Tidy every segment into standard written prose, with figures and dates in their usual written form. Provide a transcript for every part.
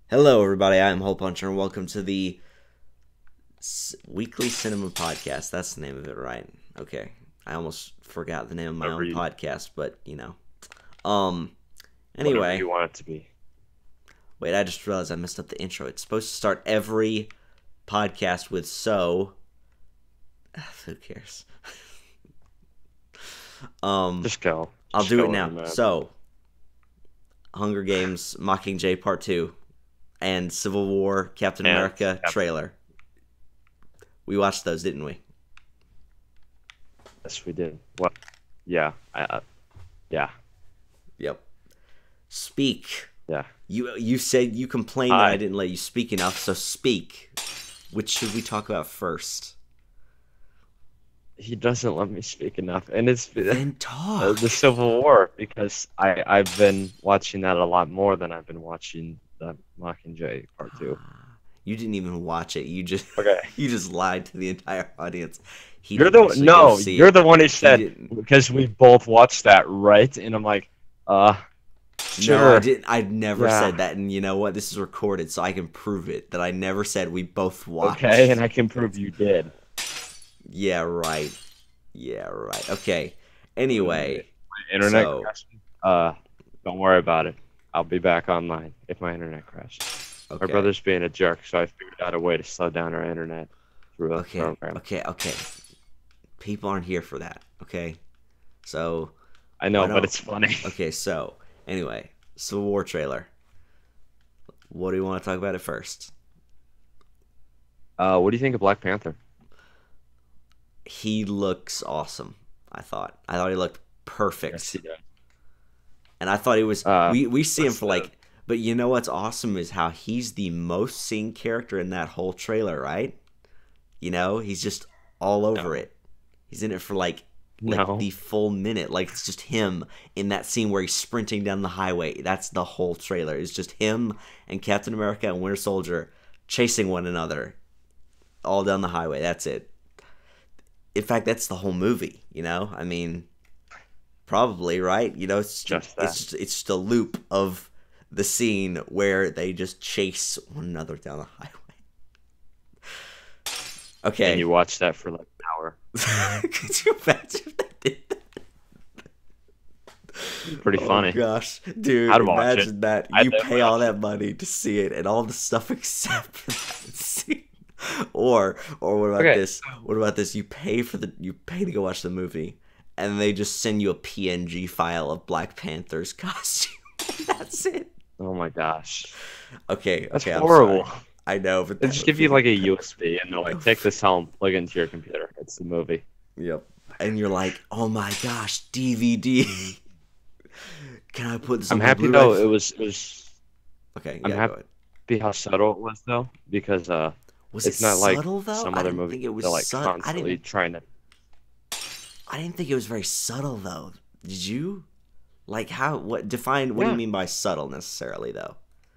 Hello, everybody. I am Hole Puncher, and welcome to the Weekly Cinema Podcast. That's the name of it, right? Okay. I almost forgot the name of my Whatever own you, podcast, but Um. whatever Anyway, you want it to be. wait. I just realized I messed up the intro. It's supposed to start every podcast with "so." Who cares? Just go. I'll Just do go it with now. man. So, Hunger Games, Mockingjay Part 2, and Civil War, Captain And America Cap- trailer. We watched those, didn't we? Yes, we did. Well, yeah. Yeah. Yep. Speak. Yeah. You said you complained that Hi. I didn't let you speak enough, so speak. Which should we talk about first? He doesn't let me speak enough, and it's Then talk. the Civil War because I've been watching that a lot more than I've been watching the Mockingjay Part 2. You didn't even watch it. You just Okay. you just lied to the entire audience. He You're didn't the actually go no. see You're it. the one who said didn't. because we both watched that, right? And I'm like, No, sure. I didn't. I never Yeah. said that. And you know what? This is recorded, so I can prove it that I never said we both watched. Okay, and I can prove you did. Yeah, right. Yeah, right. Okay. Anyway, My internet so crashed. Don't worry about it. I'll be back online if my internet crashes. My okay. brother's being a jerk, so I figured out a way to slow down our internet through a Okay, program. okay. People aren't here for that, okay? So, I know, why but don't- it's funny. okay, so, anyway, Civil War trailer. What do you want to talk about it first? What do you think of Black Panther? He looks awesome, I thought. I thought he looked perfect. Yes, he does. And I thought he was, we see him what's for like, but you know what's awesome is how he's the most seen character in that whole trailer, right? You know, he's just all over No. it. He's in it for like No. the full minute. Like it's just him in that scene where he's sprinting down the highway. That's the whole trailer. It's just him and Captain America and Winter Soldier chasing one another all down the highway. That's it. In fact, that's the whole movie, you know? I mean, probably, right? You know, it's Just that. it's just a loop of the scene where they just chase one another down the highway. Okay. And you watch that for like an hour. Could you imagine if they did that? Pretty funny. Oh gosh, dude! I'd watch imagine it. that I'd you definitely pay all watch that money to see it, and all the stuff except for that scene. Or what about Okay. this? What about this? You pay to go watch the movie, and they just send you a PNG file of Black Panther's costume. That's it. Oh my gosh. Okay, That's okay, horrible. I'm sorry. I know, but They that just would give you be- like a USB and they're like, take this home, plug it into your computer. It's the movie. Yep. And you're like, oh my gosh, DVD. Can I put this? I'm on my happy Blu-ray? though. It was Okay, I'm yeah, happy- go ahead. how subtle it was though, because Was it's it not like subtle though? some I other didn't movie. think it was They're like subtle. constantly trying to. I didn't think it was very subtle though. Did you? Like how? What define? What do Yeah. you mean by subtle necessarily though?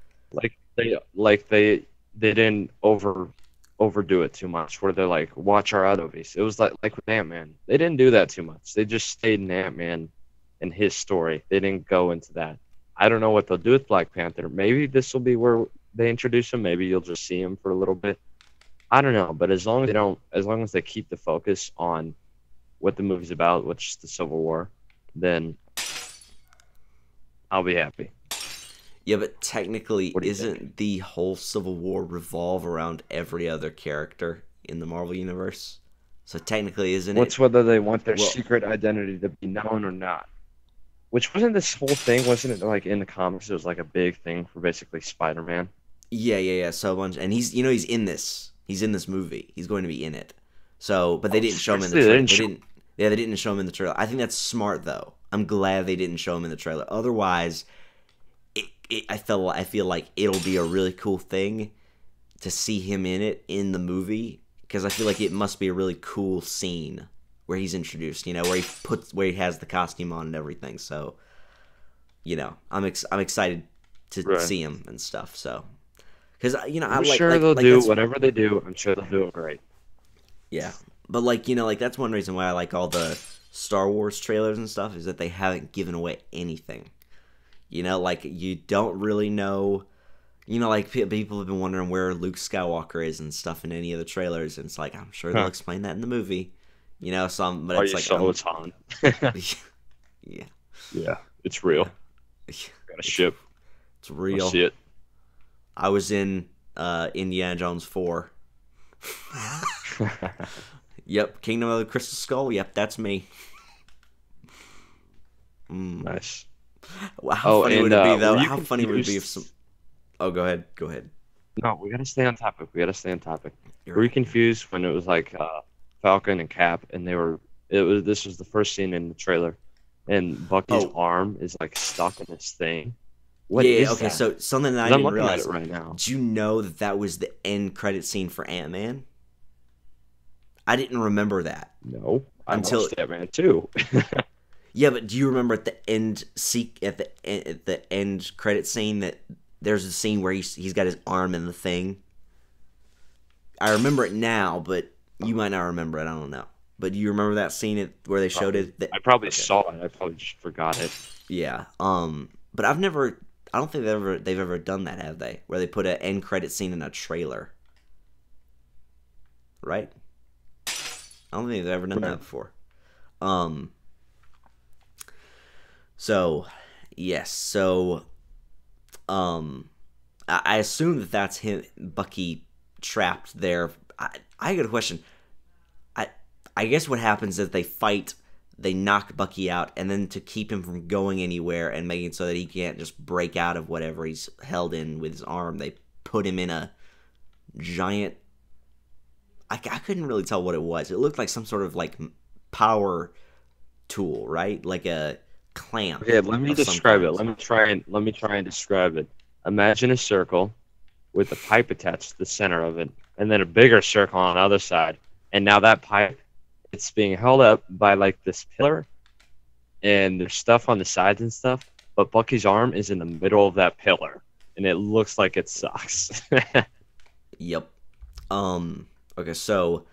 They didn't overdo it too much where they're like watch our other movies. It was like with Ant-Man. They didn't do that too much. They just stayed in Ant-Man and his story. They didn't go into that. I don't know what they'll do with Black Panther. Maybe this will be where they introduce him. Maybe you'll just see him for a little bit. I don't know, but as long as they keep the focus on what the movie's about, which is the Civil War, then I'll be happy. Yeah, but technically, What do you isn't the whole Civil War revolve around every other character in the Marvel universe? So technically, isn't What's it? whether they want their Well- secret identity to be known or not? Which wasn't this whole thing? Wasn't it like in the comics? It was like a big thing for basically Spider-Man. Yeah. So much, and he's he's in this. He's in this movie. He's going to be in it. So, but they Oh, didn't show him in the seriously? trailer. They didn't show- Yeah, they didn't show him in the trailer. I think that's smart though. I'm glad they didn't show him in the trailer. Otherwise, I feel like it'll be a really cool thing to see him in it in the movie because I feel like it must be a really cool scene where he's introduced. You know, where he has the costume on and everything. So, you know, I'm excited to Right. see him and stuff. So, because I'm sure they'll do whatever they do. I'm sure they'll do it great. Yeah, but like that's one reason why I like all the Star Wars trailers and stuff is that they haven't given away anything. You know, like you don't really know You know, like people have been wondering where Luke Skywalker is and stuff in any of the trailers, and it's like I'm sure they'll Huh. explain that in the movie. You know, some, but Oh, it's you like saw it's Han. yeah, Yeah, it's real. Got a it's ship. it's I real. see it. I was in Indiana Jones 4. Yep, Kingdom of the Crystal Skull. Yep, that's me. Mm. Nice. Wow, how Oh, funny would and it be though? were you How funny would it be if some? confused? Oh, go ahead. Go ahead. No, we gotta stay on topic. We gotta stay on topic. You're Were you right. confused when it was like Falcon and Cap, and they were? It was this was the first scene in the trailer, and Bucky's Oh, arm is like stuck in this thing. What yeah. is Okay, that? so something that I 'Cause I'm didn't looking at it realize. right now. Do you know that that was the end credit scene for Ant-Man? I didn't remember that No, I until watched that man too. yeah. But do you remember at the end at the end credit scene that there's a scene where he's got his arm in the thing? I remember it now, but you might not remember it. I don't know. But do you remember that scene where they showed Probably, it? That I probably okay, saw it. I probably just forgot it. yeah. But I've never. I don't think they've ever done that, have they? Where they put an end credit scene in a trailer, right? I don't think they've ever done Right. that before. Um. So, yes. So, I assume that that's him, Bucky, trapped there. I got a question. I I guess what happens is they fight, they knock Bucky out, and then to keep him from going anywhere and making it so that he can't just break out of whatever he's held in with his arm, they put him in a giant. I couldn't really tell what it was. It looked like some sort of like power tool, right? Like a clamp Okay, let me of some describe it. kind. Let me try and describe it. Imagine a circle with a pipe attached to the center of it, and then a bigger circle on the other side. And now that pipe, it's being held up by like this pillar, and there's stuff on the sides and stuff. But Bucky's arm is in the middle of that pillar, and it looks like it sucks. Yep. Okay, so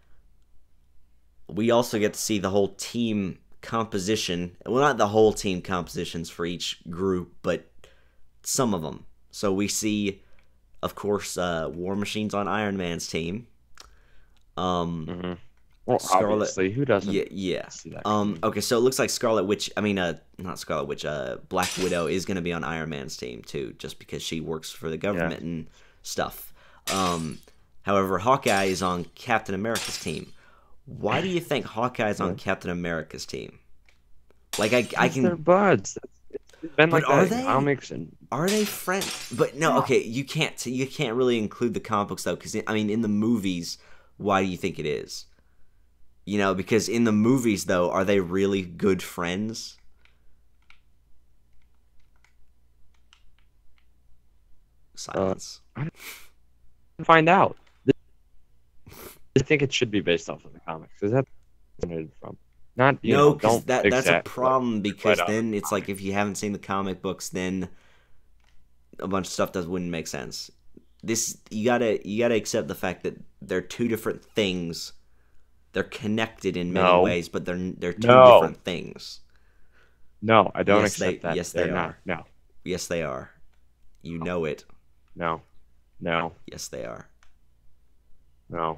we also get to see the whole team composition. Well, not the whole team compositions for each group, but some of them. So we see, of course, War Machine's on Iron Man's team. hmm Well, Scarlet. obviously, who doesn't Yeah. see that coming? Okay, so it looks like Scarlet Witch. I mean, not Scarlet Witch. Black Widow is going to be on Iron Man's team too, just because she works for the government and stuff. However, Hawkeye is on Captain America's team. Why do you think Hawkeye's on Yeah. Captain America's team? Like, I Because they're can. buds. It's been But like are that in they? comics and Are they friends? But no, okay, you can't really include the comic books though, because I mean, in the movies, why do you think it is? You know, because in the movies though, are they really good friends? Silence. find out. I think it should be based off of the comics because that's where it's from. Not No, because don't that's a exact, problem. Because right then it's like if you haven't seen the comic books, then a bunch of stuff wouldn't make sense. This you gotta accept the fact that they're two different things. They're connected in many No. ways, but they're two No. different things. No, I don't Yes, accept that. yes, They're they not. are. No, Yes, they are. You know it. no, no, Yes, they are. no,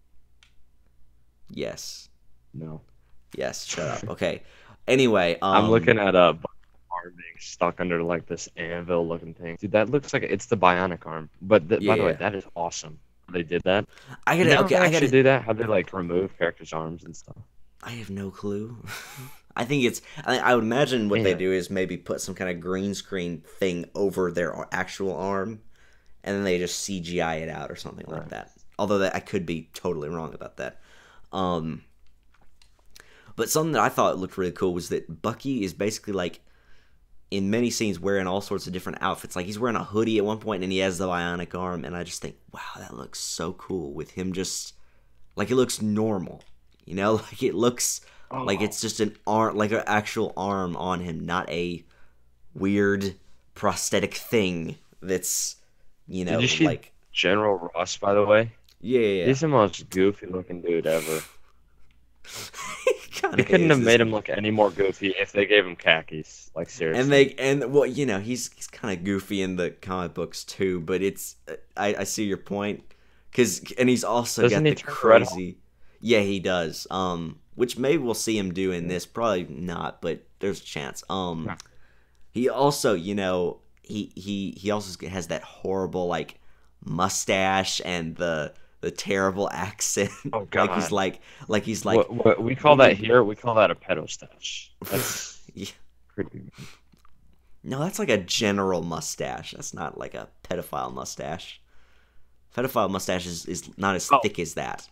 Yes. no. Yes. Shut up. Okay. Anyway, I'm looking at a arm being stuck under like this anvil looking thing. Dude, that looks like it's the bionic arm. But by the way, Yeah. that is awesome. They did that. I Did gotta. they Okay, I actually gotta. do that? How they like remove characters' arms and stuff? I have no clue. I think it's. I would imagine what they Yeah. do is maybe put some kind of green screen thing over their actual arm, and then they just CGI it out or something like Right. that. Although that I could be totally wrong about that. But something that I thought looked really cool was that Bucky is basically like in many scenes wearing all sorts of different outfits. Like he's wearing a hoodie at one point and he has the bionic arm, and I just think, wow, that looks so cool with him just like it looks normal. You know, like it looks like Oh. it's just an arm, like an actual arm on him, not a weird prosthetic thing that's, you know, Did you see like General Ross, by the way? yeah. He's the most goofy looking dude ever. kind They of couldn't have is. made him look any more goofy if they gave him khakis. Like And seriously. well, he's kind of goofy in the comic books too, but it's I see your point, and he's also Doesn't got he the turn red? crazy. Yeah, he does. Which maybe we'll see him do in this. Probably not, but there's a chance. Yeah. He also, he also has that horrible like mustache and the terrible accent. Oh like he's like what we call that here. We call that a pedo stash. That's yeah. pretty. No, that's like a general mustache. That's not like a pedophile mustache. Pedophile mustache is not as thick as that.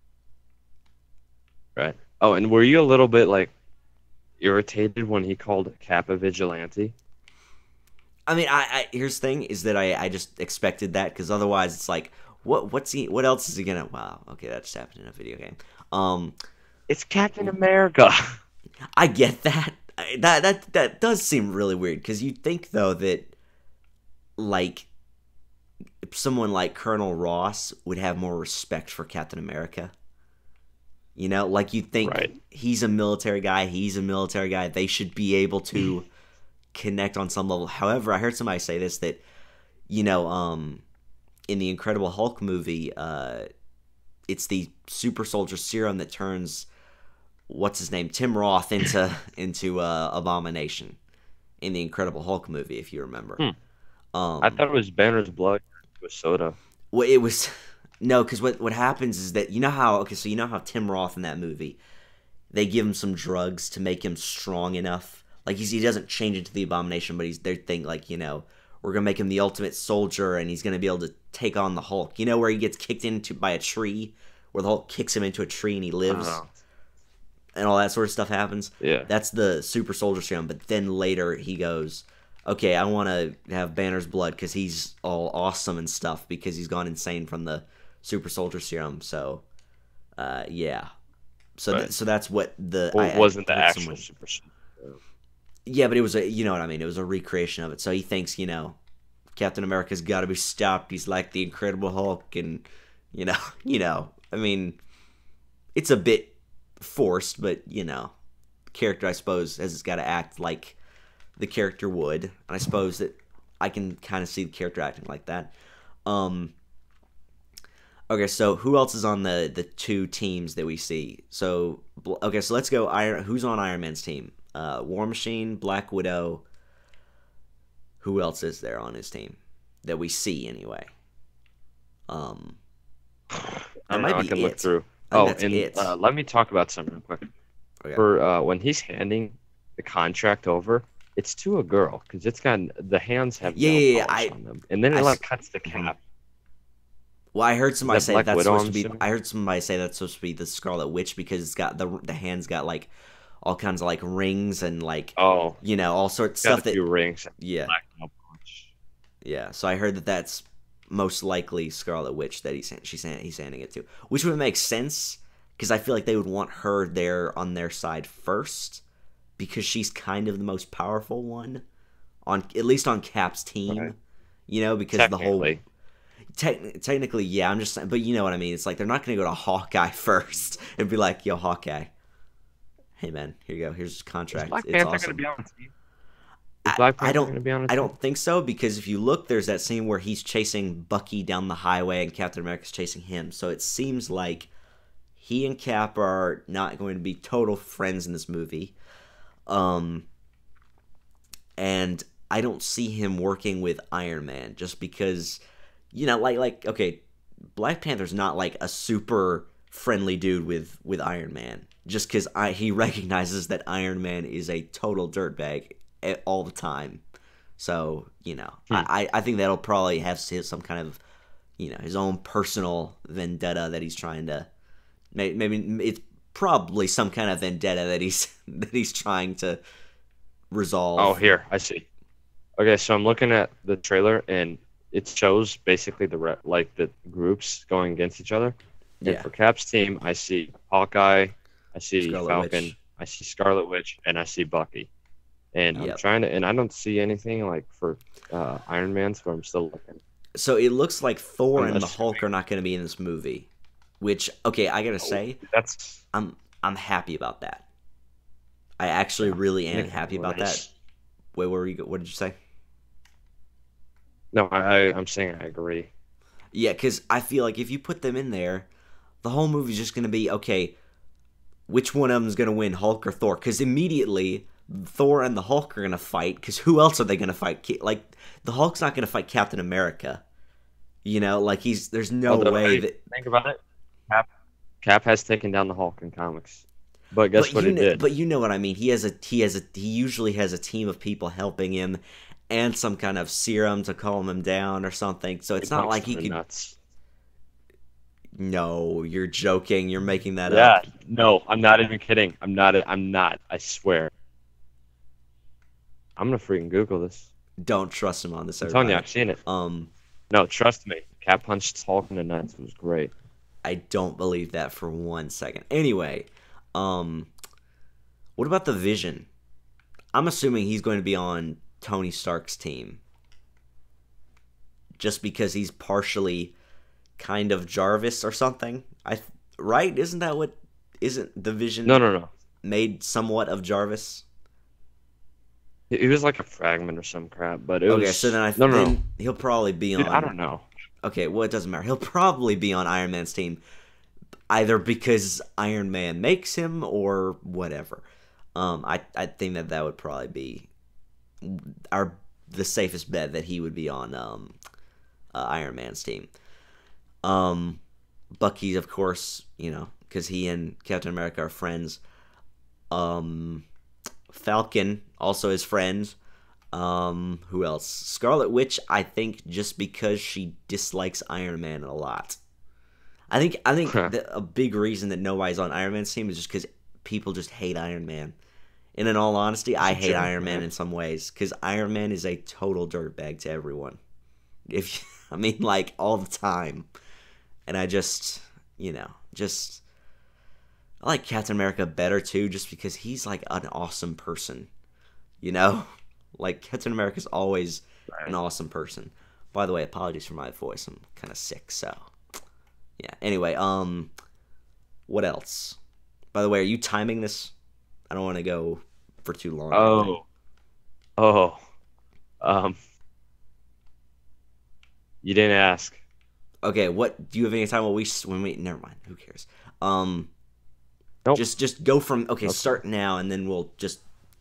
Right. Oh, and were you a little bit like irritated when he called Cap a vigilante? I mean, I here's the thing is that I just expected that because otherwise it's like what else is he gonna? Wow, okay, that just happened in a video game. It's Captain America. I get that. That does seem really weird because you'd think though that like someone like Colonel Ross would have more respect for Captain America. Like you'd think Right. he's a military guy, they should be able to connect on some level. However, I heard somebody say this that in the Incredible Hulk movie, it's the super soldier serum that turns what's his name, Tim Roth into Abomination in the Incredible Hulk movie, if you remember. I thought it was Banner's blood with soda. Well, it was no, because what happens is that you know how Tim Roth in that movie, they give him some drugs to make him strong enough. Like he doesn't change into the Abomination, but they think like we're gonna make him the ultimate soldier, and he's gonna be able to take on the Hulk. You know where he gets kicked into by a tree, where the Hulk kicks him into a tree and he lives, and all that sort of stuff happens. Yeah. That's the super soldier serum. But then later he goes, okay, I want to have Banner's blood because he's all awesome and stuff because he's gone insane from the super soldier serum. So, yeah. So Right. so that's what the Well, I wasn't the heard actual someone- super soldier. Yeah, but it was you know what I mean. It was a recreation of it. So he thinks Captain America's got to be stopped. He's like the Incredible Hulk, and I mean, it's a bit forced, but character I suppose has got to act like the character would, and I suppose that I can kind of see the character acting like that. Okay, so who else is on the two teams that we see? So so let's go. Who's on Iron Man's team? War Machine, Black Widow. Who else is there on his team that we see anyway? I That don't might know, I be can look it. through. I think Oh, that's and it. let me talk about something real quick. Okay. For when he's handing the contract over, it's to a girl because it's got the hands have nail polish on them, and then it like cuts the cap. Well, I heard somebody Is that say Black that's Widow, supposed I'm to be. assuming? I heard somebody say that's supposed to be the Scarlet Witch because it's got the hands got like all kinds of like rings and like Oh, all sorts of got stuff a few that rings. yeah. Black nail polish. Yeah, so I heard that that's most likely Scarlet Witch that he's handing it to, which would make sense because I feel like they would want her there on their side first because she's kind of the most powerful one at least on Cap's team, Right. Because the whole Technically. technically, yeah, I'm just saying, but you know what I mean. It's like they're not going to go to Hawkeye first and be like, "Yo, Hawkeye, hey man, here you go. Here's your Is contract. Black It's Panther awesome." gonna be on the team? Is Black Panther gonna be on the I team? don't think so because if you look, there's that scene where he's chasing Bucky down the highway and Captain America's chasing him. So it seems like he and Cap are not going to be total friends in this movie. And I don't see him working with Iron Man just because, okay, Black Panther's not like a super friendly dude with Iron Man just because he recognizes that Iron Man is a total dirtbag all the time. So, I think that'll probably have some kind of, his own personal vendetta that he's trying to, maybe it's probably some kind of vendetta that he's trying to resolve. Oh, here I see. Okay, so I'm looking at the trailer and it shows basically the groups going against each other. And Yeah. for Cap's team, I see Hawkeye, I see Scarlet Falcon, Witch. I see Scarlet Witch, and I see Bucky. And I'm Yep. trying to, and I don't see anything like for Iron Man, so I'm still looking. So it looks like Thor and the Unless- Hulk are not going to be in this movie, which okay, I gotta say That's I'm happy about that I actually really am Nick happy about Nice. that. Wait, what did you say? No, I'm saying I agree. Yeah, because I feel like if you put them in there, the whole movie's just gonna be okay. Which one of them's gonna win, Hulk or Thor? Because immediately Thor and the Hulk are gonna fight. Because who else are they gonna fight? Like the Hulk's not gonna fight Captain America. You know, like there's no Although, way hey, that. think about it. Cap has taken down the Hulk in comics, but guess what he did? But you know what I mean. He usually has a team of people helping him, and some kind of serum to calm him down or something. So He it's not punched like him he in the could. nuts. No, you're joking. You're making that Yeah, up. no, I'm not even kidding. I'm not. I'm not. I swear. I'm gonna freaking Google this. Don't trust him on this, I'm telling you, everybody. I've seen it. Um, No, trust me. Cap punched Hulk in the nuts. It was great. I don't believe that for 1 second. Anyway, um, what about the Vision? I'm assuming he's going to be on Tony Stark's team, just because he's partially kind of Jarvis or something. Right? Isn't that what? Isn't the Vision No, no, no. made somewhat of Jarvis? He was like a fragment or some crap, but it Okay, was so then no, no, no. then he'll probably be Dude, I don't on. know. Okay, well it doesn't matter. He'll probably be on Iron Man's team, either because Iron Man makes him or whatever. I think that would probably be the safest bet, that he would be on Iron Man's team. Bucky, of course, because he and Captain America are friends. Falcon also is friends. Who else? Scarlet Witch, I think, just because she dislikes Iron Man a lot. I think a big reason that nobody's on Iron Man's team is just because people just hate Iron Man. And in all honesty, I hate Iron Man in some ways, because Iron Man is a total dirtbag to everyone. I mean, like, all the time. And I just, I like Captain America better too, just because he's like an awesome person. Like, Captain America's always an awesome person. By the way, apologies for my voice. I'm kind of sick, so yeah. Anyway, what else? By the way, are you timing this? I don't want to go for too long. Oh, um, you didn't ask. Okay, what do you have any time when we never mind, who cares? Nope. Just go from Okay. start now, and then we'll just,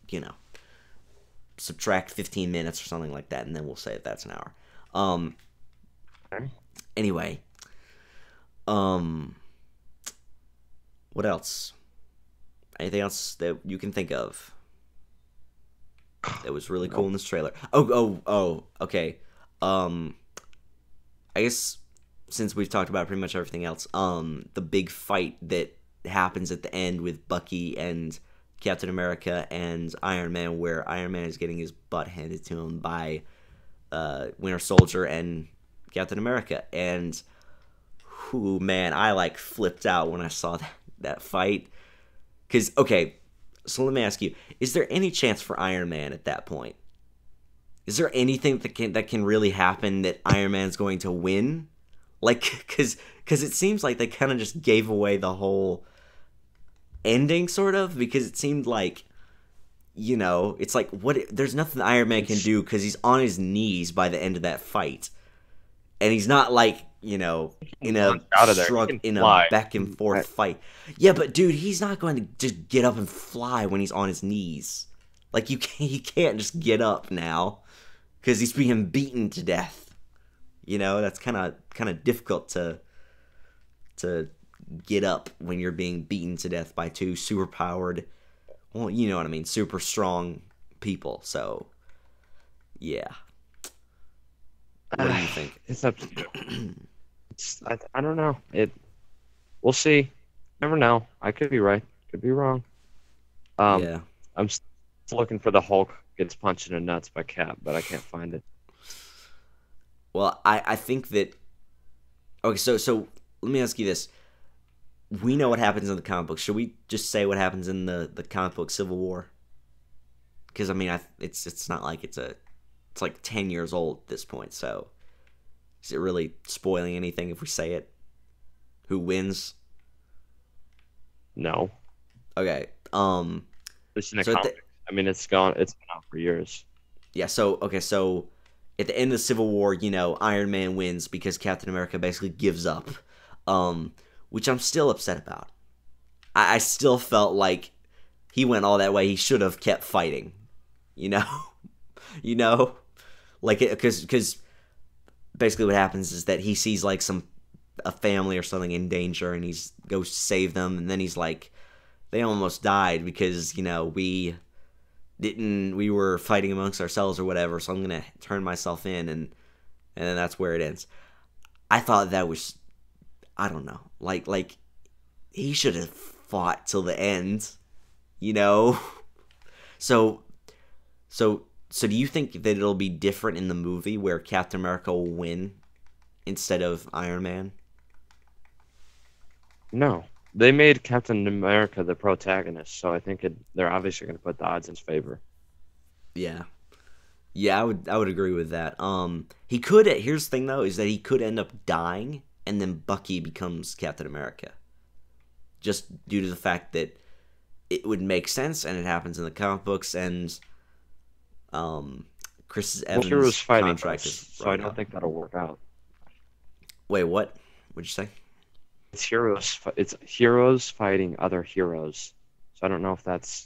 subtract 15 minutes or something like that, and then we'll say if that's an hour. Okay. Anyway, what else? Anything else that you can think of that was really cool in this trailer? Oh, okay. I guess since we've talked about pretty much everything else, the big fight that happens at the end with Bucky and Captain America and Iron Man, where Iron Man is getting his butt handed to him by Winter Soldier and Captain America. And, man, I, like, flipped out when I saw that fight. Because, okay, so let me ask you, is there any chance for Iron Man at that point? Is there anything that can really happen that Iron Man's going to win? Like, because it seems like they kind of just gave away the whole ending, sort of, because it seemed like, it's like, there's nothing Iron Man can do because he's on his knees by the end of that fight. And he's not like, in a back and forth fight. Yeah, but dude, he's not going to just get up and fly when he's on his knees. Like, he can't just get up now because he's being beaten to death. That's kind of difficult to get up when you're being beaten to death by two super powered, well, you know what I mean, super strong people. So, yeah. What do you think? It's up to you. I don't know. We'll see. Never know. I could be right. Could be wrong. Yeah. I'm still looking for the Hulk gets punched in the nuts by Cap, but I can't find it. Well, I think that. Okay, so let me ask you this. We know what happens in the comic book. Should we just say what happens in the comic book Civil War? Because I mean, it's not like it's like 10 years old at this point. So is it really spoiling anything if we say it? Who wins? No. Okay. It's in the So at the comics. I mean, it's gone. It's been out for years. yeah, so okay, so at the end of the Civil War, Iron Man wins because Captain America basically gives up, um, which I'm still upset about. I still felt like he went all that way. He should have kept fighting, you know, you know, like because basically what happens is that he sees like a family or something in danger, and he's goes to save them, and then he's like, they almost died because we were fighting amongst ourselves or whatever, so I'm gonna turn myself in, and then that's where it ends. I thought that was, I don't know, like he should have fought till the end, you know. So so do you think that it'll be different in the movie where Captain America will win instead of Iron Man? No, they made Captain America the protagonist, so I think they're obviously going to put the odds in his favor. Yeah. Yeah, I would agree with that. He could. Here's the thing though, is that he could end up dying, and then Bucky becomes Captain America, just due to the fact that it would make sense, and it happens in the comic books, and Chris Well, heroes Evans' fighting contract us, is so I run don't out. think that'll work out. Wait, what? What'd you say? It's heroes fighting other heroes. So I don't know if that's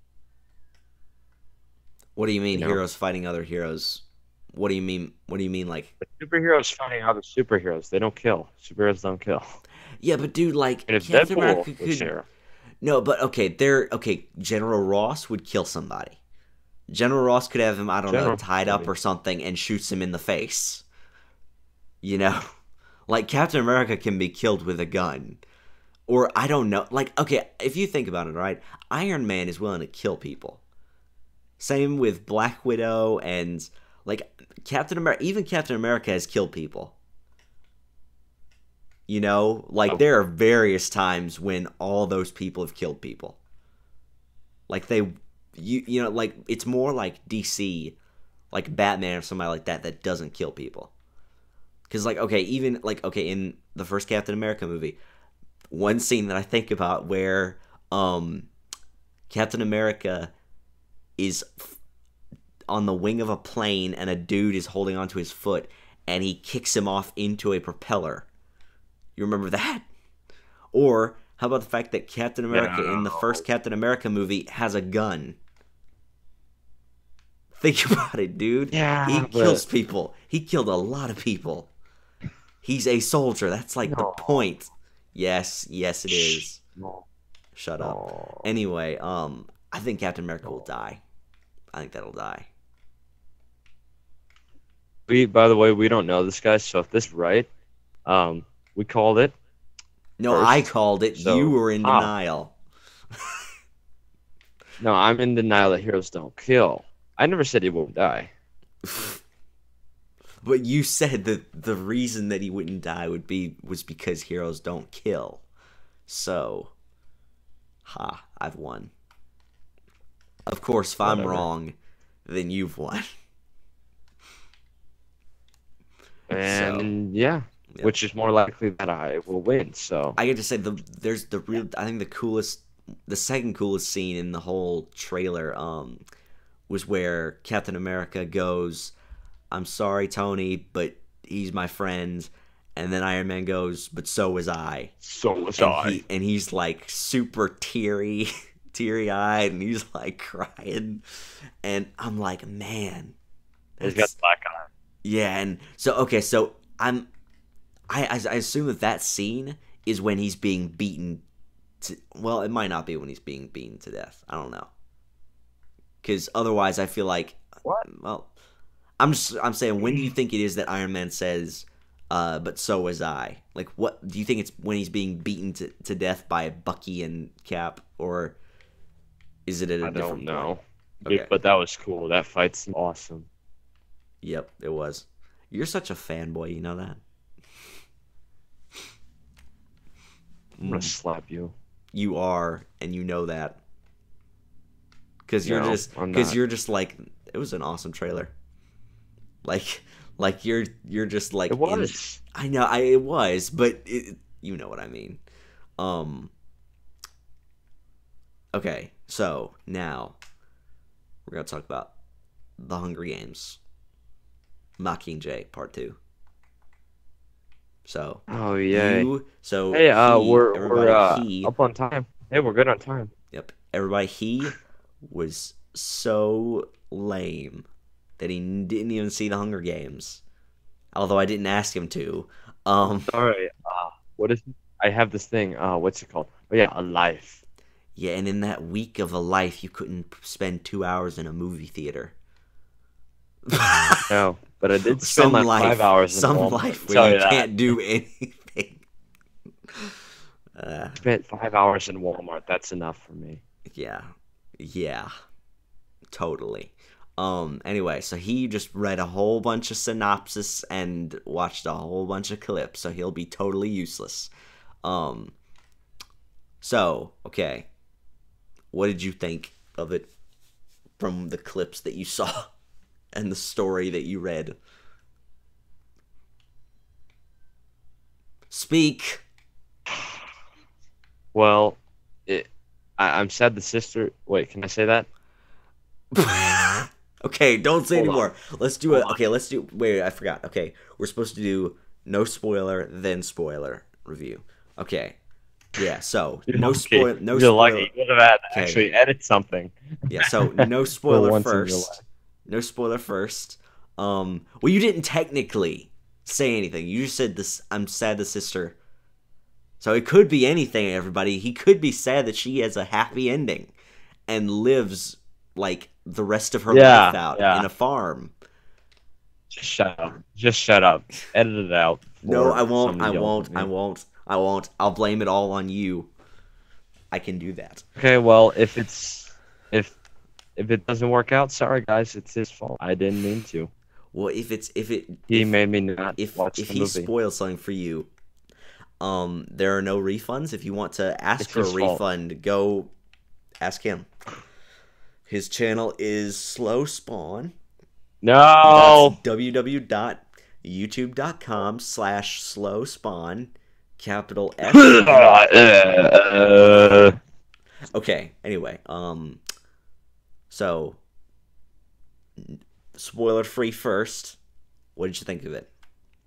What do you you mean know heroes fighting other heroes? What do you mean? What do you mean like? superheroes fighting other superheroes. They don't kill. Superheroes don't kill. Yeah, but dude, like And if Captain America Deadpool was could. here, No, but okay. General Ross would kill somebody. General Ross could have him, I don't know, General, tied up or something and shoots him in the face. You know? Like, Captain America can be killed with a gun. Or, I don't know. Like, okay, if you think about it, right? Iron Man is willing to kill people. Same with Black Widow and, like, Captain America. Even Captain America has killed people. You know? Like, oh, there are various times when all those people have killed people. Like, like, it's more like DC, like Batman or somebody like that doesn't kill people. Because, like, okay, even, like, okay, in the first Captain America movie, one scene that I think about where Captain America is on the wing of a plane and a dude is holding onto his foot and he kicks him off into a propeller. You remember that? Or how about the fact that Captain America in the first no. Captain America movie has a gun? Think about it, dude. He Yeah, kills but people. He killed a lot of people. He's a soldier. That's like the no, point. Yes, yes, it is. no, Shut up. no, Anyway, I think Captain America will no. die. I think that'll die. By the way, we don't know this guy, so if this is right, we called it No, I first. called it. You So, were in denial. no, I'm in denial that heroes don't kill. I never said he won't die. But you said that the reason that he wouldn't die was because heroes don't kill. So, I've won. Of course, if I'm Whatever. wrong, then you've won. So, And yeah, yep. which is more likely that I will win. So I get to say there's the real. I think the second coolest scene in the whole trailer, was where Captain America goes, "I'm sorry, Tony, but he's my friend," and then Iron Man goes, "But so was I," so was and I. he's like super teary eyed, and he's like crying, and I'm like, man, He's got that's black eye. yeah, and so okay, so I assume that scene is when he's being beaten to, well, it might not be when he's being beaten to death. I don't know. Cuz otherwise I feel like, What? well, I'm saying, when do you think it is that Iron Man says but so was I? Like, what do you think it's when he's being beaten to death by Bucky and Cap, or is it at a I don't different point? know. Okay. But that was cool. That fight's awesome. Yep, it was. You're such a fanboy, you know that? I'm gonna Mm. slap you. You are, and you know that. Because you're No, just, I'm because not. you're just like, it was an awesome trailer. Like, like you're just like It in. was. I know, it was, but you know what I mean. Um. Okay, So now we're gonna talk about The Hunger Games, Mockingjay Part 2. So Oh yeah. so Hey, he, we're everybody, he, up on time. Hey, we're good on time. yep, everybody, he was so lame that he didn't even see The Hunger Games. Although I didn't ask him to. All right. What is? I have this thing. What's it called? Oh yeah, a life. Yeah, and in that week of a life, you couldn't spend 2 hours in a movie theater. No, but I did spend Some like life, 5 hours in some Walmart. life I'll tell where you you that. can't do anything. Spent 5 hours in Walmart. That's enough for me. Yeah, yeah, totally. Anyway, so he just read a whole bunch of synopsis and watched a whole bunch of clips, so he'll be totally useless. Um, so, okay, what did you think of it from the clips that you saw and the story that you read? Speak. Well, I'm sad the sister. Wait, can I say that? Okay, don't say Hold on. anymore. Let's do Hold it. on. Okay, let's do. Wait, I forgot. Okay, we're supposed to do no spoiler, then spoiler review. Okay, yeah. So no Okay, spoil, no you're spoiler. lucky. You would have had to Okay. actually edit something. Yeah. So no For spoiler once in your first. life. No spoiler first. Well, you didn't technically say anything. You just said this. I'm sad the sister. So it could be anything, everybody. He could be sad that she has a happy ending and lives like the rest of her Yeah, life out yeah. in a farm. Just shut up. Just shut up. Edit it out. No, for I won't. some I of y'all. won't. I won't. I won't. I'll blame it all on you. I can do that. Okay, well, if it doesn't work out, sorry guys, it's his fault. I didn't mean to. Well, if He made me not watch if the he movie. spoils something for you, there are no refunds. If you want to ask It's for a his fault. refund, go ask him. His channel is Slow Spawn. No. That's www.youtube.com/slowspawn, capital S. Okay, anyway, so spoiler free first. What did you think of it?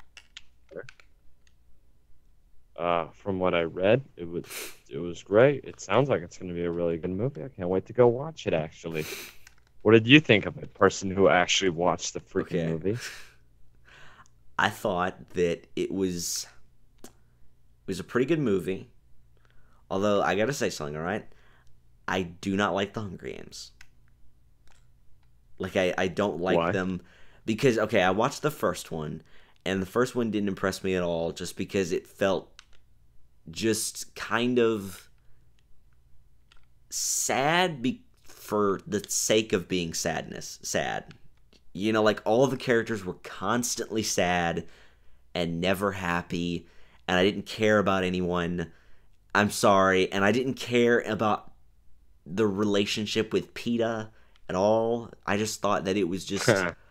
From what I read, it was great. It sounds like it's going to be a really good movie. I can't wait to go watch it. Actually, what did you think of it, person who actually watched the freaking Okay. movie? I thought that it was a pretty good movie. Although I gotta say something, all right? I do not like the Hunger Games. Like I don't like Why? them because okay, I watched the first one, and the first one didn't impress me at all, just because it felt just kind of sad for the sake of being sad. You know, like all of the characters were constantly sad and never happy, and I didn't care about anyone. I'm sorry, and I didn't care about the relationship with PETA at all. I just thought that it was just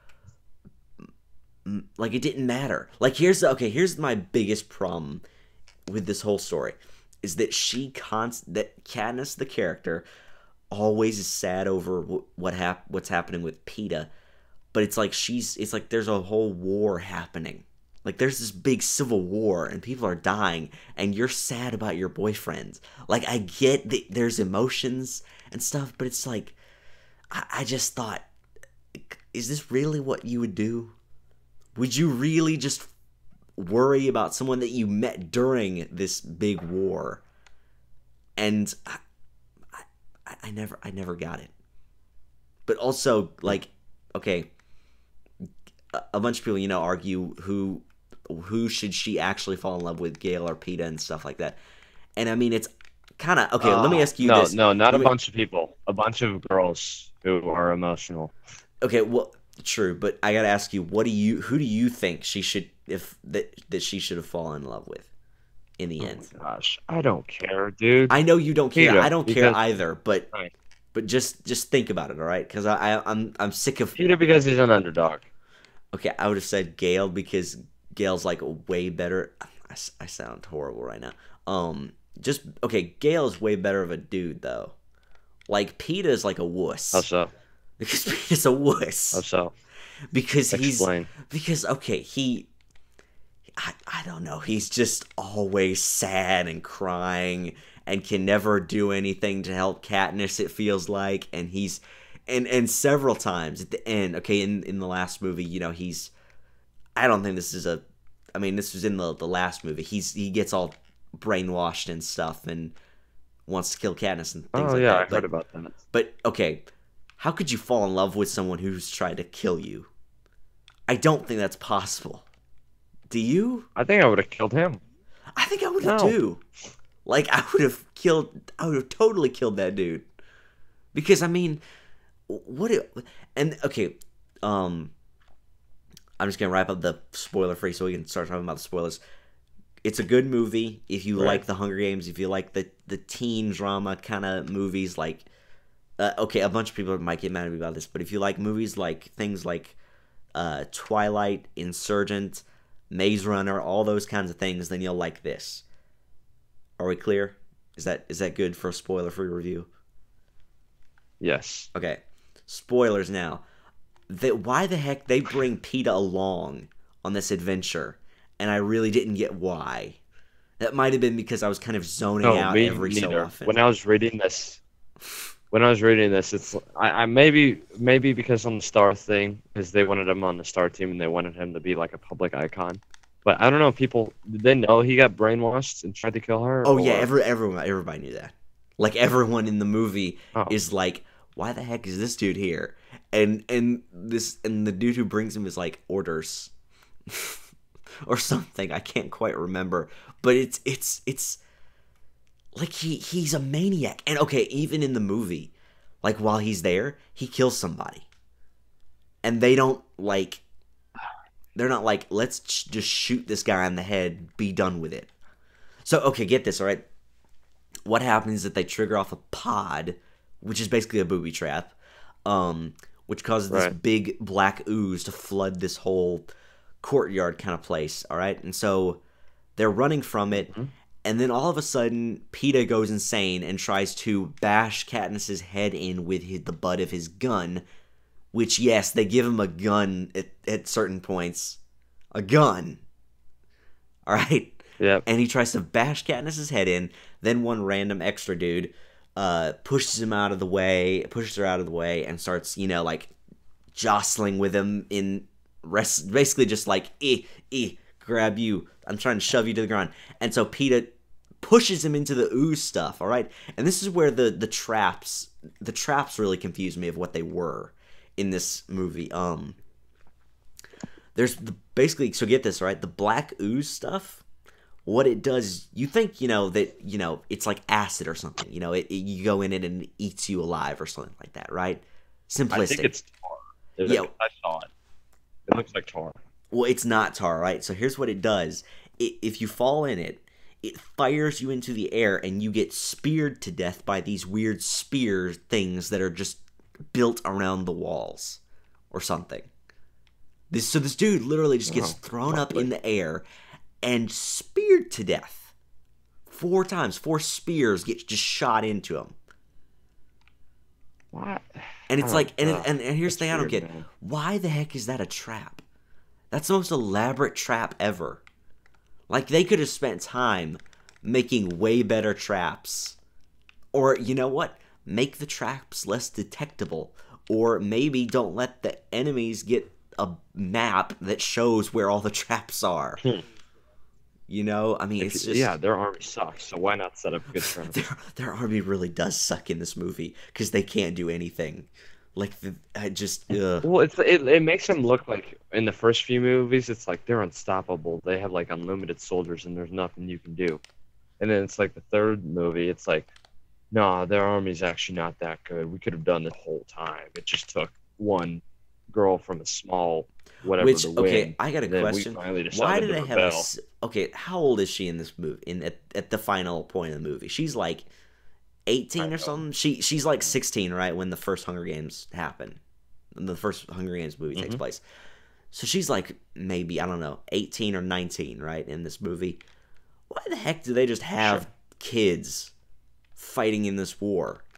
like it didn't matter. Like here's my biggest problem with this whole story is that that Katniss the character always is sad over what's happening with PETA, but it's like there's a whole war happening. Like there's this big civil war and people are dying and you're sad about your boyfriend. Like I get that there's emotions and stuff, but it's like I just thought, is this really what you would do? Would you really just worry about someone that you met during this big war? And I never got it. But also, like, okay, a bunch of people, you know, argue who should she actually fall in love with, Gale or PETA and stuff like that. And I mean, it's kind of okay. Let me ask you this. No, not a bunch of people. A bunch of girls who are emotional. Okay, well, true, but I gotta ask you, who do you think she should that she should have fallen in love with in the end? Oh my gosh, I don't care, dude. I know you don't care. PETA, I don't care because- either. But Right. just think about it, all right? Because I'm sick of. PETA because he's an underdog. Okay, I would have said Gale because Gale's like way better. I sound horrible right now. Just okay. Gale's way better of a dude though. Like Peeta's like a How wuss so? because Peeta's a How wuss so? because Explain. okay, I don't know, he's just always sad and crying and can never do anything to help Katniss, it feels like. And he's and several times at the end, okay, in the last movie, he's, I don't think this is a, I mean, this was in the last movie. He gets all brainwashed and stuff and wants to kill Katniss and things Oh like yeah, I that. heard about that. But okay, how could you fall in love with someone who's tried to kill you? I don't think that's possible. Do you? I think I would have killed him. I think I would have No. too. Like I would have totally killed that dude. Because I mean, what it, and okay, um I'm just gonna wrap up the spoiler free so we can start talking about the spoilers. It's a good movie if you Right. like the Hunger Games, if you like the teen drama kind of movies. Like, okay, a bunch of people might get mad at me about this, but if you like movies like things like Twilight, Insurgent, Maze Runner, all those kinds of things, then you'll like this. Are we clear? Is that good for a spoiler free review? Yes. Okay, spoilers now. Why the heck they bring Peeta along on this adventure, and I really didn't get why. That might have been because I was kind of zoning No, out me every so neither. often. When I was reading this, it's I maybe because on the Star thing, because they wanted him on the Star team and they wanted him to be like a public icon. But I don't know, people did they know he got brainwashed and tried to kill her? Oh yeah, or- everybody knew that. Like everyone in the movie Oh. is like, why the heck is this dude here? And the dude who brings him is like orders or something. I can't quite remember, but it's like he's a maniac. And okay, even in the movie, like while he's there, he kills somebody, and they're not like, let's just shoot this guy in the head, be done with it. So okay, get this, all right. What happens is that they trigger off a pod, which is basically a booby trap, which causes this Right. big black ooze to flood this whole courtyard kind of place, all right? And so they're running from it, and then all of a sudden, Peeta goes insane and tries to bash Katniss's head in with the butt of his gun, which, yes, they give him a gun at certain points. A gun. All right? Yep. And he tries to bash Katniss's head in. Then one random extra dude pushes her out of the way, and starts, like jostling with him in basically just like, grab you. I'm trying to shove you to the ground. And so Peeta pushes him into the ooze stuff. All right, and this is where the traps really confused me of what they were in this movie. There's basically, so get this, right? The black ooze stuff. What it does, you think, that, it's like acid or something. You go in it and it eats you alive or something like that, right? Simplistic. I think it's tar. Yeah. I saw it. It looks like tar. Well, it's not tar, right? So here's what it does. If you fall in it, it fires you into the air and you get speared to death by these weird spear things that are just built around the walls or something. So this dude literally just gets thrown up in the air and speared to death. 4 times. 4 spears get just shot into him. What? And it's Oh, like, and God. here's the thing I don't That's get. weird, man. Why the heck is that a trap? That's the most elaborate trap ever. Like, they could have spent time making way better traps. Or, you know what? Make the traps less detectable. Or maybe don't let the enemies get a map that shows where all the traps are. I mean, it's just... Yeah, their army sucks, so why not set up good traps? Their army really does suck in this movie because they can't do anything. Like, Well, it makes them look like in the first few movies, it's like they're unstoppable. They have like unlimited soldiers, and there's nothing you can do. And then it's like the third movie, it's like, no, their army's actually not that good. We could have done this whole time. It just took one girl from a small whatever Which, to okay, win. I got a Then we question. finally Why decided did to they have a... rebel. Okay, how old is she in this movie? At the final point of the movie, she's like 18 or something. She's like 16, right, when the first Hunger Games happen. The first Hunger Games movie takes place. So she's like maybe, I don't know, 18 or 19, right, in this movie. Why the heck do they just have kids fighting in this war?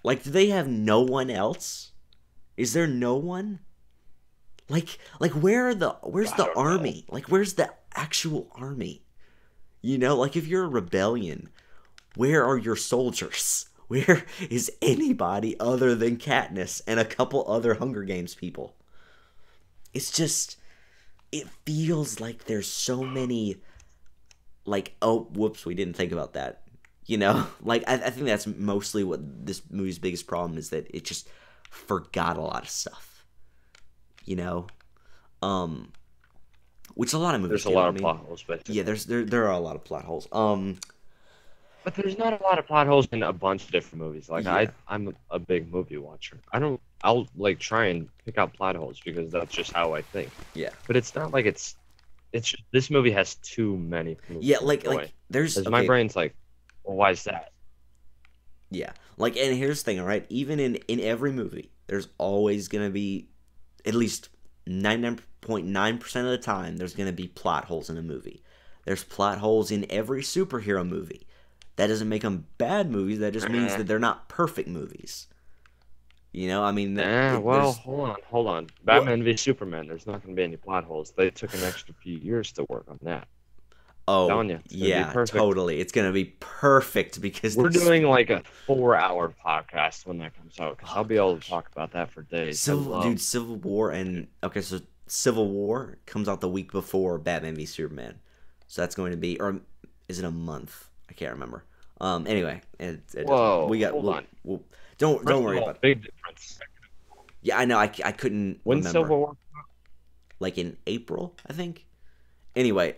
Like, do they have no one else? Is there no one? Like where's I the don't know. army? Like, where's the actual army? You know, like if you're a rebellion, where are your soldiers? Where is anybody other than Katniss and a couple other Hunger Games people? It's just, it feels like there's so many, like, oh, whoops, we didn't think about that. You know, like, I think that's mostly what this movie's biggest problem is, that it just forgot a lot of stuff. You know? Um, which a lot of movies There's a do. lot I of mean, plot holes, but yeah, there are a lot of plot holes. there's not a lot of plot holes in a bunch of different movies. Like Yeah, I'm a big movie watcher. I'll like try and pick out plot holes because that's just how I think. yeah, But it's not like it's just, this movie has too many movies yeah. to Like enjoy. there's Because my okay, brain's like, well, why is that? yeah. Like, and here's the thing, all right? Even in every movie, there's always gonna be, at least 99.9% of the time, there's gonna be plot holes in a movie. There's plot holes in every superhero movie. That doesn't make them bad movies. That just means that they're not perfect movies. You know, I mean, Well, there's hold on. what? Batman v Superman. There's not going to be any plot holes. They took an extra few years to work on that. Oh, Telling you, it's going to be yeah, perfect. totally. It's gonna be perfect because We're doing like a 4-hour podcast when that comes out, because I'll be able to talk about that for days. Civil War and okay, so Civil War comes out the week before Batman v Superman, so that's going to be, or is it a month? I can't remember. Anyway, Whoa, we got hold on. don't First worry of all, about it. big difference. Yeah, I know. I couldn't When remember. Civil War? Like in April, I think. Anyway,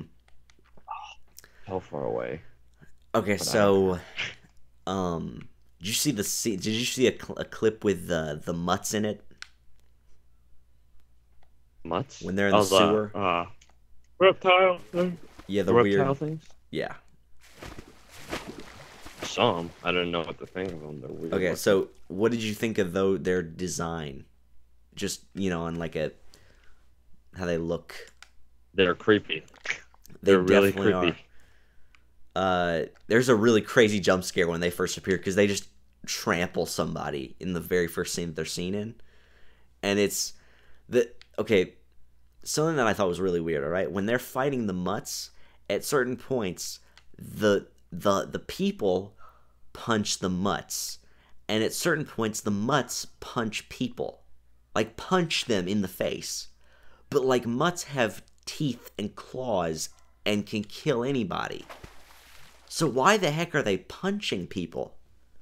How far away? okay, But so did you see did you see a clip with the mutts in it Mutts? when they're in the sewer? Reptile thing. Yeah, The the reptile weird. things. Yeah. Some. I don't know what to think of them. They're weird. Okay, looking. so what did you think of their design? Just, on like how they look. They're creepy. They They're really definitely creepy. are. There's a really crazy jump scare when they first appear because they just trample somebody in the very first scene that they're seen in, and it's okay. Something that I thought was really weird. All right, when they're fighting the mutts, at certain points, the people punch the mutts, and at certain points, the mutts punch people, like punch them in the face. But like mutts have teeth and claws and can kill anybody. So why the heck are they punching people?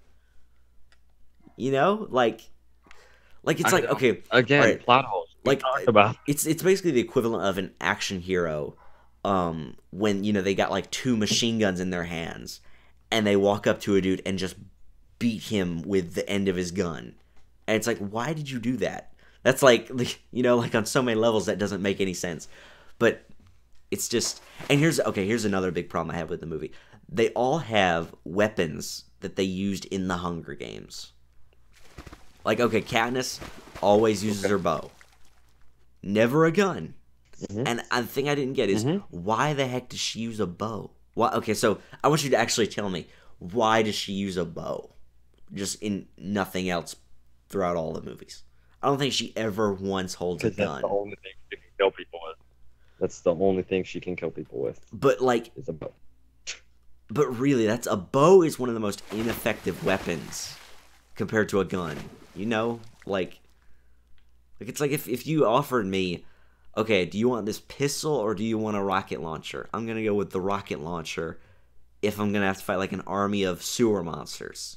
Like it's like, okay, Again, all right, plot holes. We like talked about. it's basically the equivalent of an action hero, when they got like two machine guns in their hands, and they walk up to a dude and just beat him with the end of his gun, and it's like, why did you do that? That's like like on so many levels that doesn't make any sense, but it's just. And here's another big problem I have with the movie. They all have weapons that they used in the Hunger Games. Like, okay, Katniss always uses her bow. Never a gun. Mhm. And the thing I didn't get is, why the heck does she use a bow? Why? Okay, so I want you to actually tell me, why does she use a bow? Just in nothing else throughout all the movies. I don't think she ever once holds a Because that's gun. the only thing she can kill people with. That's the only thing she can kill people with. But like, Is a bow. but really, a bow is one of the most ineffective weapons compared to a gun. Like it's like if you offered me, okay, do you want this pistol or do you want a rocket launcher? I'm gonna go with the rocket launcher if I'm gonna have to fight like an army of sewer monsters.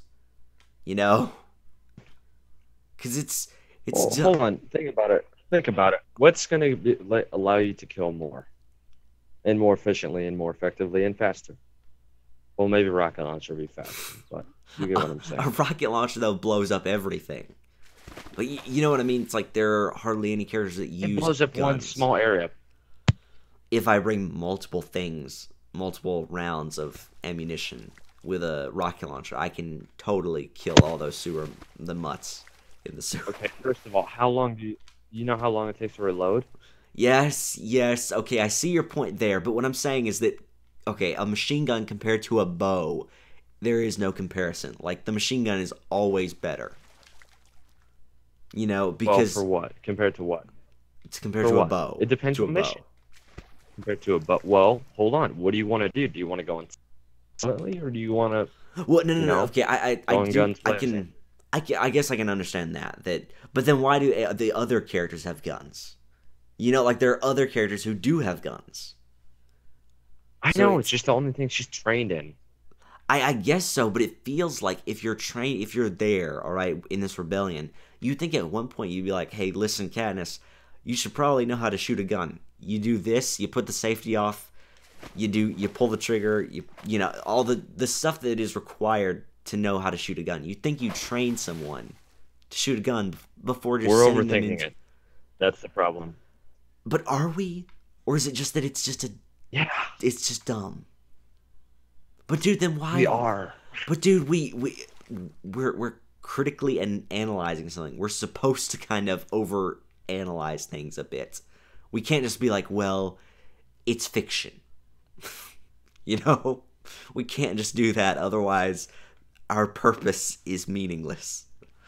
Because it's Well, hold on. Think about it. What's going to allow you to kill more? And more efficiently and more effectively and faster? Well, maybe rocket launcher would be faster, but you get what I'm saying. A rocket launcher though blows up everything. But you know what I mean? It's like there are hardly any characters that use It blows up one guns. small area. If I bring multiple rounds of ammunition with a rocket launcher, I can totally kill all those the mutts in the sewer. Okay, first of all, how long do you know how long it takes to reload? Yes, okay, I see your point there, but what I'm saying is that, okay, a machine gun compared to a bow, there is no comparison. Like the machine gun is always better. You know, Well, because for what? Compared to what? it's compared For to a what? bow. It depends To a on bow. mission. Compared to a but well, hold on. What do you want to do? Do you want to go in silently, or do you want to, Well, no, no, you no. know, Okay, I go in do. guns I blazing? can. I guess I can understand that. But then why do the other characters have guns? You know, like there are other characters who do have guns. I So know it's just the only thing she's trained in. I guess so, but it feels like if you're there, all right, in this rebellion, you think at one point you'd be like, hey, listen, Katniss, you should probably know how to shoot a gun. You do this, you put the safety off, you pull the trigger, you know, all the stuff that is required to know how to shoot a gun. You think you train someone to shoot a gun before just We're sending them overthinking into. it. That's the problem. But are we? Or is it just that Yeah, it's just dumb? But dude, then why? we are. But dude, we're critically and analyzing something. We're supposed to kind of over analyze things a bit. We can't just be like, well, it's fiction. You know? We can't just do that, otherwise our purpose is meaningless.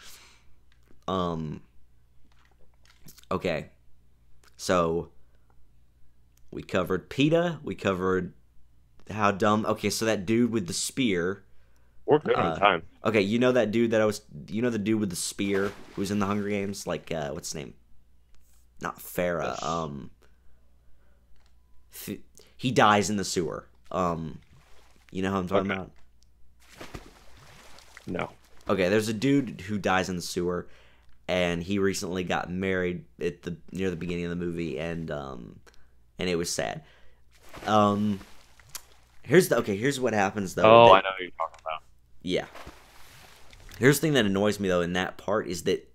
Okay. So we covered PETA, we covered how dumb. Okay, so that dude with the spear. We're good on time. Okay, you know that dude that you know the dude with the spear who was in the Hunger Games? Like, what's his name? Not Farah. Yes. He dies in the sewer. You know who I'm talking Okay. about? No. Okay, there's a dude who dies in the sewer, and he recently got married near the beginning of the movie, and it was sad. Here's what happens though. Oh, I know who you're talking about. Yeah. Here's the thing that annoys me though in that part is that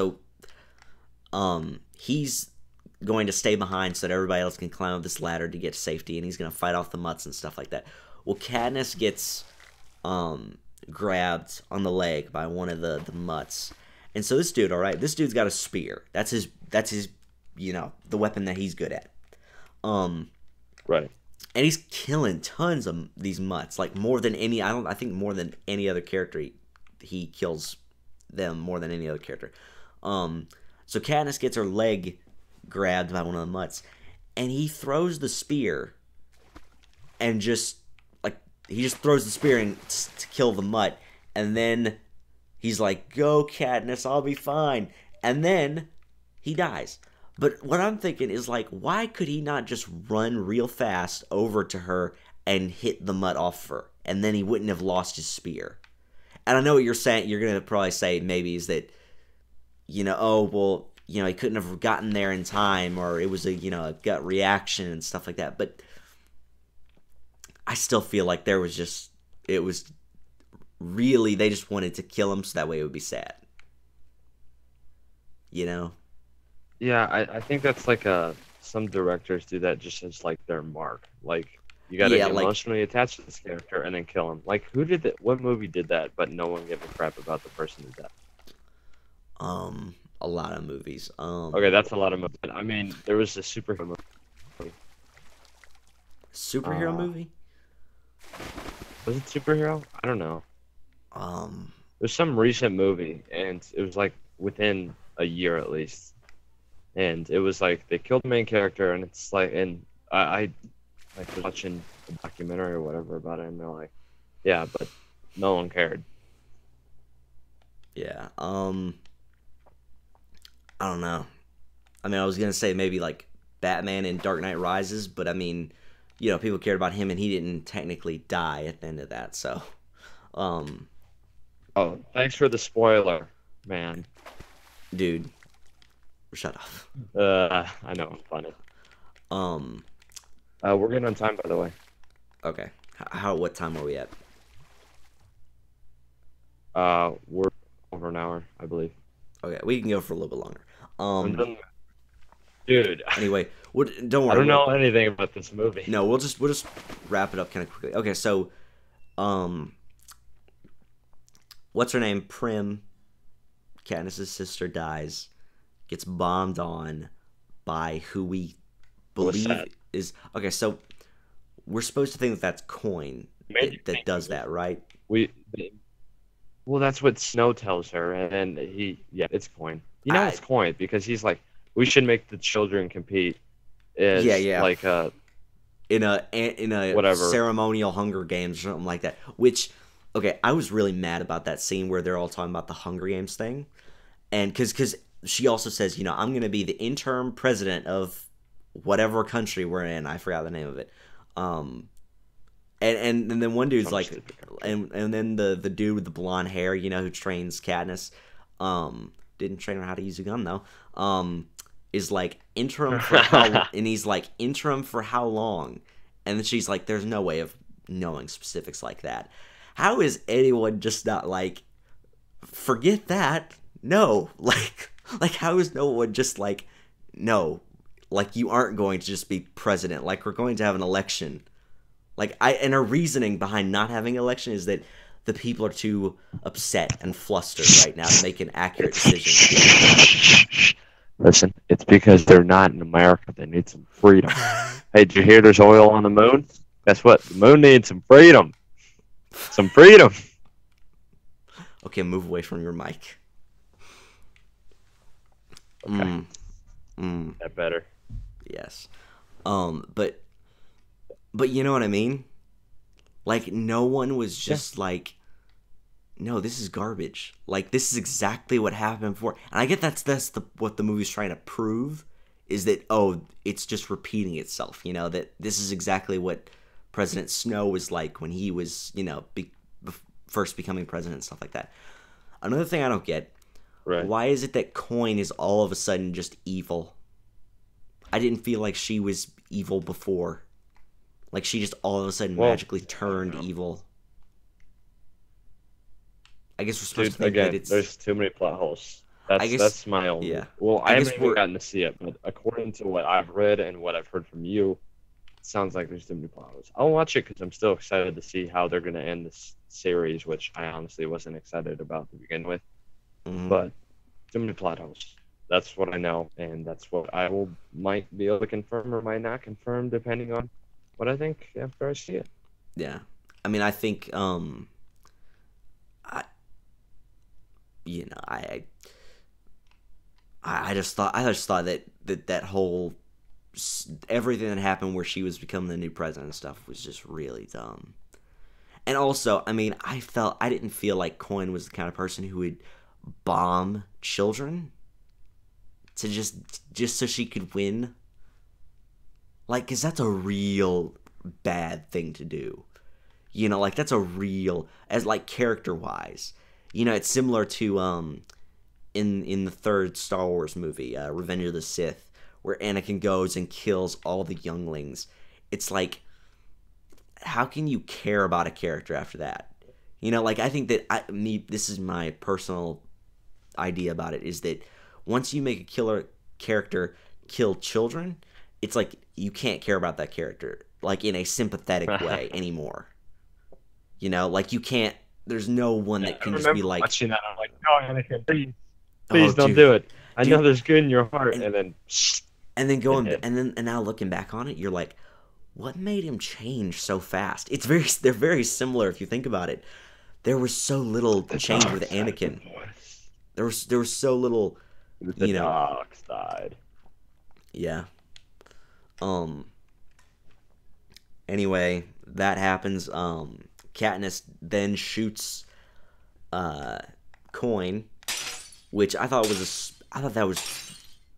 he's going to stay behind so that everybody else can climb up this ladder to get to safety, and he's gonna fight off the mutts and stuff like that. Well, Katniss gets grabbed on the leg by one of the mutts. And so this dude's got a spear. That's his you know, the weapon that he's good at. Right. And he's killing tons of these mutts, like more than any. I think more than any other character. He kills them more than any other character. So Katniss gets her leg grabbed by one of the mutts, and he throws the spear, and he just throws the spear to kill the mutt, and then he's like, "Go, Katniss, I'll be fine," and then he dies. But what I'm thinking is, like, why could he not just run real fast over to her and hit the mutt off her, and then he wouldn't have lost his spear? And I know what you're saying. You're gonna probably say maybe is that, you know, oh well, you know, he couldn't have gotten there in time, or it was a gut reaction and stuff like that. But I still feel like it was really they just wanted to kill him so that way it would be sad. You know. Yeah, I think that's like some directors do that just as like their mark. Like you gotta Yeah, get like- emotionally attached to this character and then kill him. Like what movie did that but no one gave a crap about the person who died? A lot of movies. Okay, that's a lot of movies. I mean, there was a superhero movie. Superhero movie. Was it superhero? I don't know. There's some recent movie and it was like within a year at least. And it was like they killed the main character, and it's like, and I like was watching a documentary or whatever about it, and they're like, yeah, but no one cared. Yeah. I don't know. I mean, I was gonna say maybe like Batman in Dark Knight Rises, but I mean, you know, people cared about him, and he didn't technically die at the end of that. So, Oh, thanks for the spoiler, man. dude, shut up. I know, I'm funny. Um. We're good on time, by the way. Okay. What time are we at? We're over an hour, I believe. Okay, we can go for a little bit longer. Dude, Anyway, don't worry. I don't know anything about this movie. No, we'll just wrap it up kind of quickly. Okay, so, what's her name? Prim, Katniss's sister, dies, gets bombed on by who we What's believe that? is okay. So we're supposed to think that that's Coin, made you that think does that, right? we. Well, that's what Snow tells her, and yeah, it's Coin. You know, I it's Coin because he's like, we should make the children compete yeah, as yeah. like In a whatever. ceremonial Hunger Games or something like that. Which, okay, I was really mad about that scene where they're all talking about the Hunger Games thing, and because she also says, I'm going to be the interim president of whatever country we're in. I forgot the name of it. Um, and then one dude's Some like, stupid country. and then the dude with the blonde hair, who trains Katniss, didn't train her how to use a gun though. Is like interim for how, and he's like interim for how long, and then she's like, there's no way of knowing specifics like that. How is anyone just not like, forget that? No, like how is no one just like, no, like you aren't going to just be president. Like we're going to have an election. And her reasoning behind not having an election is that the people are too upset and flustered right now to make an accurate decision. Listen, it's because they're not in America. They need some freedom. Hey, did you hear there's oil on the moon? Guess what? The moon needs some freedom. Some freedom. Okay, move away from your mic. Okay. Mm, That better. yes. But you know what I mean? Like no one was just like, no, this is garbage. Like this is exactly what happened before. And I get that's what the movie's trying to prove is that it's just repeating itself. That this is exactly what President Snow was like when he was first becoming president and stuff like that. Another thing I don't get, Right. why is it that Coin is all of a sudden just evil? I didn't feel like she was evil before. Like she just all of a sudden magically turned evil. I guess we're supposed to think that it's... There's too many plot holes. That's my own. Yeah. Well, I haven't even gotten to see it, but according to what I've read and what I've heard from you, it sounds like there's too many plot holes. I'll watch it because I'm still excited to see how they're going to end this series, which I honestly wasn't excited about to begin with. Mhm. But too many plot holes. That's what I know, and that's what I might be able to confirm or might not confirm, depending on what I think after I see it. Yeah. I mean, I think, I just thought that whole everything that happened where she was becoming the new president and stuff was just really dumb. And also, I mean, I didn't feel like Coin was the kind of person who would bomb children to just so she could win. Like, because that's a real bad thing to do. Like that's a real, as like character-wise. It's similar to in the third Star Wars movie, Revenge of the Sith, where Anakin goes and kills all the younglings. It's like, how can you care about a character after that? Like I think that this is my personal idea about it, is that once you make a killer character kill children, it's like you can't care about that character like in a sympathetic way anymore. Like you can't. There's no one that can just be like, watching that. I'm like, no, Anakin, please don't dude. do it. I know there's good in your heart, and then and now looking back on it, you're like, what made him change so fast? They're very similar if you think about it. There was so little change with Anakin. There was so little. The dark side. Yeah. Anyway, that happens. Katniss then shoots Coin, which I thought that was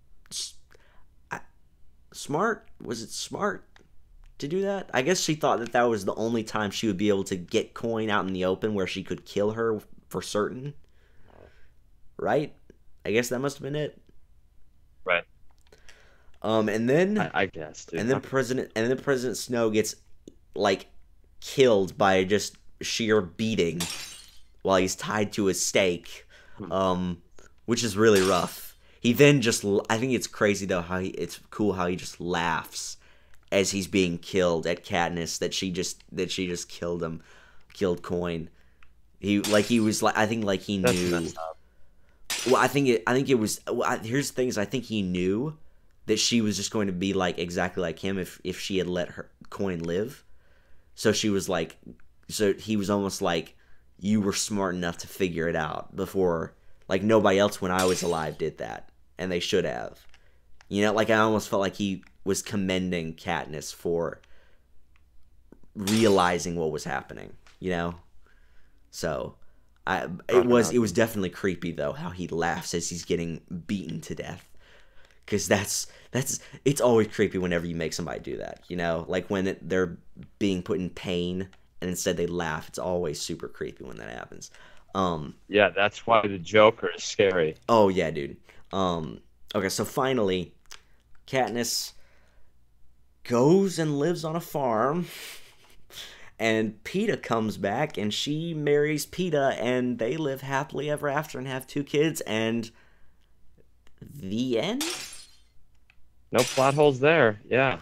smart. Was it smart to do that? I guess she thought that was the only time she would be able to get Coin out in the open where she could kill her for certain. Right? I guess that must have been it. Right. And then I guess, dude. And then President Snow gets like killed by just sheer beating while he's tied to a stake, which is really rough. He then I think it's crazy though it's cool how he just laughs as he's being killed at Katniss that she just killed Coin. He was like, I think like he That's knew. messed up. Well, I think it was. Here's the thing: is I think he knew that she was just going to be like exactly like him if she had let her Coin live. So she was like, So he was almost like, you were smart enough to figure it out before, like nobody else when I was alive did that, and they should have. You know, like I almost felt like he was commending Katniss for realizing what was happening. You know, so it was definitely creepy though how he laughs as he's getting beaten to death. Because that's it's always creepy whenever you make somebody do that, you know, like when they're being put in pain and instead they laugh. It's always super creepy when that happens. Yeah, that's why the Joker is scary. Oh yeah, dude. Okay, so finally, Katniss goes and lives on a farm, and Peeta comes back, and she marries Peeta, and they live happily ever after and have 2 kids, and the end. No plot holes there. Yeah.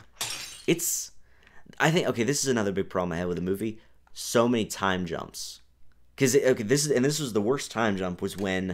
I think, okay, this is another big problem I had with the movie. So many time jumps. Because, okay, this was the worst time jump, was when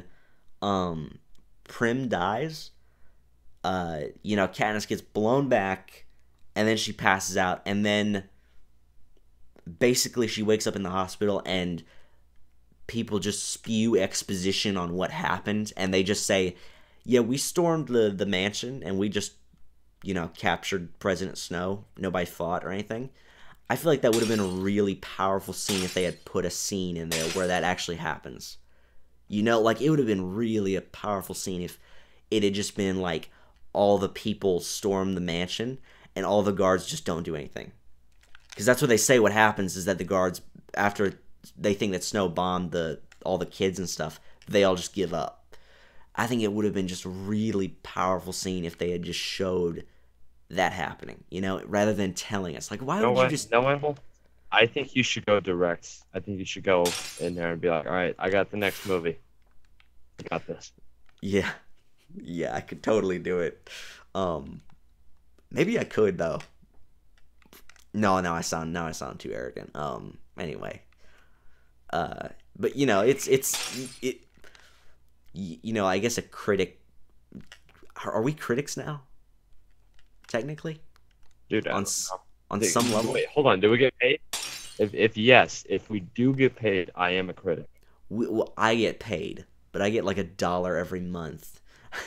Prim dies. You know, Katniss gets blown back, and then she passes out, and then basically she wakes up in the hospital, and people just spew exposition on what happened, and they just say, yeah, we stormed the mansion, and we just, you know, captured President Snow. Nobody fought or anything. I feel like that would have been a really powerful scene if they had put a scene in there where that actually happens. You know, like, it would have been really a powerful scene if it had just been, like, all the people storm the mansion and all the guards just don't do anything. Because that's what they say what happens, is that the guards, after they think that Snow bombed all the kids and stuff, they all just give up. I think it would have been just a really powerful scene if they had just showed that happening, you know, rather than telling us. Like, why would you just... No, I think you should go direct. I think you should go in there and be like, all right, I got the next movie. I got this. Yeah. Yeah, I could totally do it. Maybe I could, though. No, now I sound too arrogant. Anyway. But, you know, you know, I guess a critic... Are we critics now? Technically? Dude, on Dude, some level? Wait, hold on. Do we get paid? If yes, if we do get paid, I am a critic. Well, I get paid, but I get like $1 every month.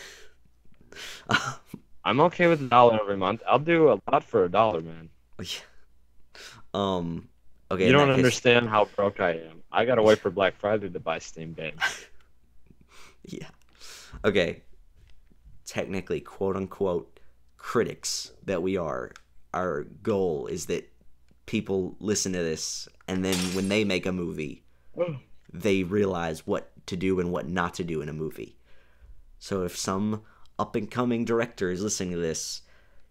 I'm okay with $1 every month. I'll do a lot for $1, man. Okay. You don't understand how broke I am. I gotta wait for Black Friday to buy Steam games. Yeah. Okay. Technically, quote unquote, critics that we are, our goal is that people listen to this, and then when they make a movie, they realize what to do and what not to do in a movie. So if some up-and-coming director is listening to this,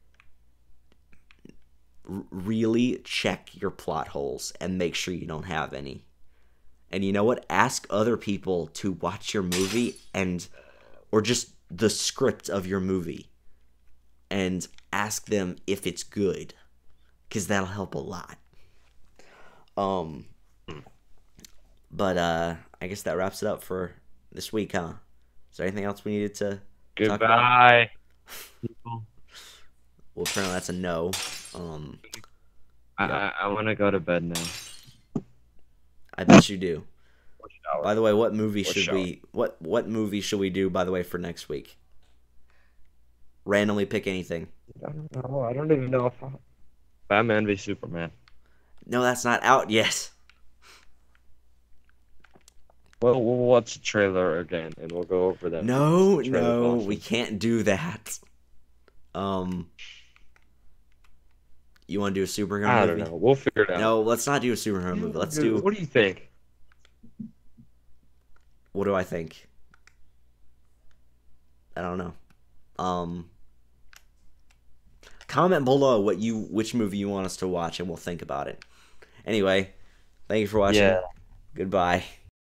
really check your plot holes and make sure you don't have any. And you know what? Ask other people to watch your movie or just the script of your movie, and ask them if it's good, because that'll help a lot. But I guess that wraps it up for this week, huh? Is there anything else we needed to talk about? Goodbye, people. Well, apparently that's a no. Yeah. I want to go to bed now. I bet you do. By the way, what movie should we do, by the way, for next week? Randomly pick anything. I don't know. I don't even know if Batman v Superman. No, that's not out yet. Well, we'll watch the trailer again, and we'll go over that. No, we can't do that. You want to do a superhero movie? I don't know. We'll figure it out. No, let's not do a superhero movie. Let's do... What do you think? What do I think? I don't know. Comment below which movie you want us to watch, and we'll think about it. Anyway, thank you for watching. Yeah. Goodbye.